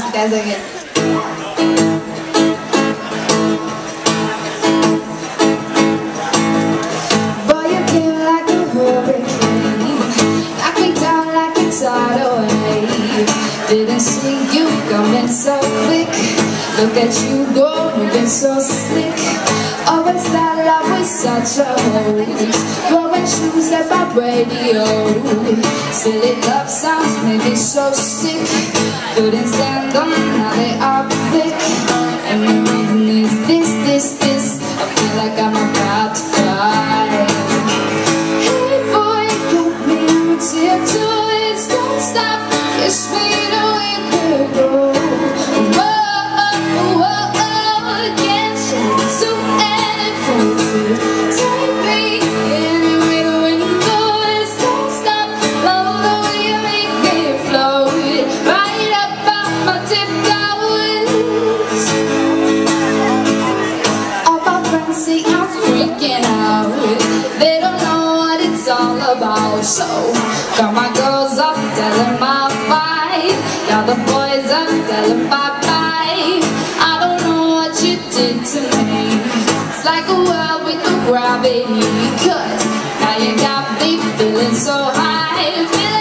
you guys again. Boy, you came like a hurricane, knocked me down like a tidal wave. Didn't see you coming so quick. Look at you go, moving so slick. Always thought love was such a hoax. Blowing shoes at my radio. Silly love songs made me so sick. Couldn't stand them, now they are quick. And the reason is this. I feel like I'm about to fly. Hey boy, got me on tiptoes. Don't stop, kiss me the way we go. So, got my girls up, tell them my vibe. Got the boys up, tell them bye-bye. I don't know what you did to me. It's like a world with no gravity. 'Cause now you got me feeling so high.